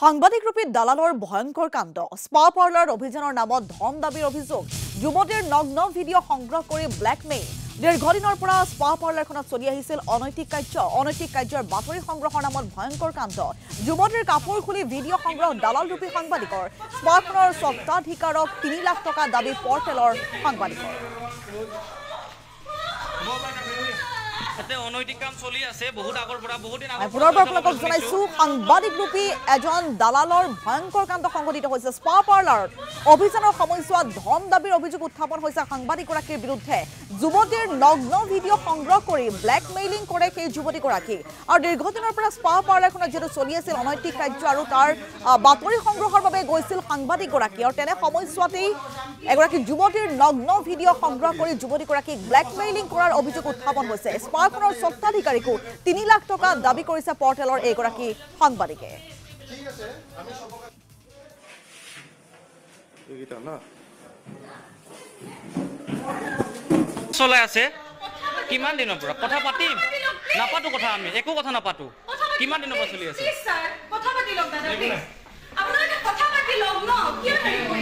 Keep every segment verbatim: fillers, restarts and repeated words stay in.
সাংবাদিক ৰূপী দালালৰ ভয়ংকৰ কাণ্ড স্পা পাৰ্লাৰ অভিযানৰ নামত ধন দাবীৰ অভিযোগ যুৱতীৰ নগ্ন ভিডিঅ' সংগ্ৰহ কৰি ব্লেকমেইল দীৰ্ঘদিনৰ পৰা স্পা পাৰ্লাৰখনত চলি আহিছিল অনৈতিক কাৰ্য অনৈতিক কাৰ্যৰ বাতৰি সংগ্ৰহৰ নামত ভয়ংকৰ কাণ্ড যুৱতীৰ কাপোৰ খুলি ভিডিঅ' সংগ্ৰহ দালাল ৰূপী সাংবাদিকৰ স্পাখনৰ স্বত্বাধিকাৰক তিনি লাখ টকা দাবী পৰ্টেলৰ সাংবাদিকৰ এতে অনৈতিক কাম চলি আছে বহুত আগৰ পৰা বহুত দিন আগৰ পুনৰ আপোনালোকক জনাইছো সাংবাদিক ৰূপী এজন দালালৰ ভয়ংকৰ কাণ্ড সংঘটিত হৈছে স্পা পাৰ্লাৰত অভিযানৰ সময়ছোৱাত ধন দাবীৰ অভিযোগ উত্থাপন হৈছে সাংবাদিকগৰাকীৰ বিৰুদ্ধে যুৱতীৰ নগ্ন ভিডিঅ' সংগ্ৰহ কৰি ব্লেকমেইলিং কৰে সেই যুৱতীগৰাকী আৰু দীৰ্ঘদিনৰ পৰা স্পা পাৰ্লাৰখনত যেটো চলি আছিল অনৈতিক কাৰ্য আৰু তাৰ বাতৰি সংগ্ৰহৰ বাবে গৈছিল সাংবাদিকগৰাকী আৰু তেনে সময়ছোৱাতেই এগৰাকী যুৱতীৰ নগ্ন ভিডিঅ' সংগ্ৰহ কৰি যুৱতীগৰাকীক ব্লেকমেইলিং কৰাৰ অভিযোগ উত্থাপন হৈছে স্পাখনৰ স্বত্বাধিকাৰীকো তিনি লাখ টকা দাবী কৰিছে পৰ্টেলৰ এগৰাকী সাংবাদিকে ঠিক আছে আমি সব এইটা না চলাই আছে কিমান দিনৰ পৰা কথা পাতিম নাপাতো কথা আমি একো কথা নাপাতো কিমান দিনৰ পৰা চলি আছে স্যাৰ কথা পাতি লওক দাদা প্লিজ আপোনালোকে কথা পাতি লওক ন কিয়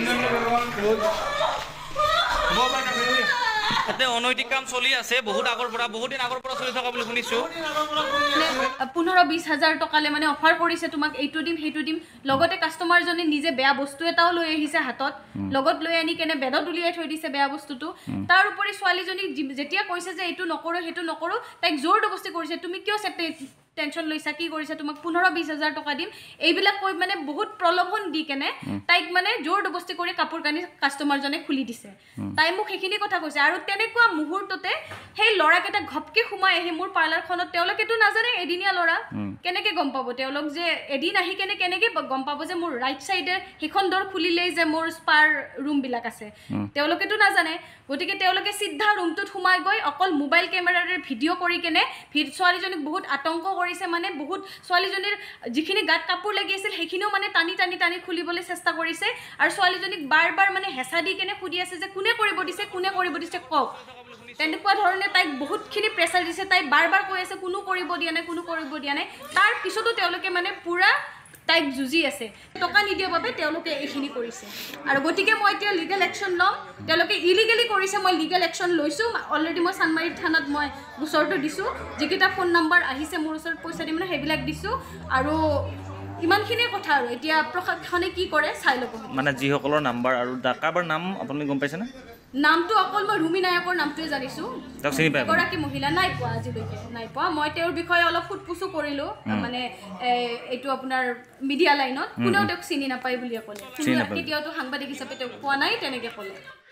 এতে অনৈতিক কাম চলি আছে বহুত আগৰ পৰা বহুত দিন আগৰ পৰা চলি থকা বুলি শুনিছো পোন্ধৰ বিশ হাজাৰ টকালে মানে অফাৰ কৰিছে তোমাক এইটো দিম সেইটো দিম লগতে কাস্টমাৰ জনে নিজে বেয়া বস্তু এটাও লৈ আহিছে হাতত লগত লৈ আনি কেনে বেদত উলিয়াই থৈ দিছে বেয়া বস্তুটো তাৰ উপৰি ছোৱালীজনী যেতিয়া কৈছে যে এইটো নকৰো সেইটো নকৰো তাইক জোৰ জবৰদস্তি কৰিছে তুমি কিয় টেনশন লৈছা কি কৰিছে তোমাক পোন্ধৰ বিশ হাজাৰ টকা দিম এইবিলাক কৈ মানে বহুত প্ৰলোভন দি কেনে তাইক মানে জোৰ জবৰদস্তি কৰি কাপোৰ কানি কাস্টমাৰ জনে খুলি দিছে তাই মোক সেইখিনি কথা কৈছে আৰু তেনেকুৱা মুহূৰ্ততে সেই লৰাকেটা ঘপকে সোমাই আহি মোৰ পাৰ্লাৰখনত তেওঁলোকেতো নাজানে এদিনীয়া লৰা কেনেকে গম পাব তেওঁলোক যে এদিন আহি কেনে কেনেকে গম পাব যে মোৰ ৰাইট সাইডে হিখন দৰ খুলিলেই যে মোৰ স্পাৰ ৰুম বিলাক আছে তেওঁলোকেতো নাজানে গতিকে তেওঁলোকে সিদ্ধা ৰুমটোত সোমাই গৈ অকল মোবাইল কেমেৰাৰে ভিডিঅ' কৰি কেনে ছোৱালীজনীক বহুত আতংক কৰিছে মানে বহুত ছোৱালীজনীৰ যিখিনি গাত কাপোৰ লাগি আছিল সেইখিনিও মানে টানি টানি টানি খুলিবলৈ চেষ্টা কৰিছে আৰু ছোৱালীজনীক বাৰ বাৰ মানে হেঁচা দি কেনে সুধি আছে যে কোনে কৰিব দিছে কোনে কৰিব দিছে কওক তেনেকুৱা ধৰণে তাইক বহুতখিনি প্ৰেছাৰ দিছে তাই বাৰ বাৰ কৈ আছে কোনো কৰিব দিয়া নাই কোনো কৰিব দিয়া নাই তাৰ পিছতো তেওঁলোকে মানে পুৰা তাইক যুঁজি আছে টকা নিদিয়াৰ বাবে তেওঁলোকে এইখিনি কৰিছে আৰু গতিকে মই এতিয়া লিগেল একশ্যন ল'ম তেওঁলোকে ইলিগেলি কৰিছে মই লিগেল একশ্যন লৈছোঁ অলৰেডি মই চানমাৰী থানাত মই গোচৰটো দিছোঁ যিকেইটা ফোন নম্বৰ আহিছে মোৰ ওচৰত পইচা দি মানে সেইবিলাক দিছোঁ আৰু ইমানখিনিয়ে কথা আৰু এতিয়া প্ৰশাসনে কি কৰে চাই ল'ব মানে যিসকলৰ নাম্বাৰ আৰু কাৰোবাৰ নাম আপুনি গম পাইছেনে নামটো অকল মই ৰুমি নায়কৰ নামটোৱে জানিছোঁ এগৰাকী মহিলা নাই পোৱা আজিলৈকে নাই পোৱা মই তেওঁৰ বিষয়ে অলপ ফুটপুচো কৰিলোঁ মানে এইটো আপোনাৰ মিডিয়া লাইনত কোনেও তেওঁক চিনি নাপায় বুলিয়ে ক'লে কেতিয়াওতো সাংবাদিক হিচাপে তেওঁক পোৱা নাই তেনেকৈ ক'লে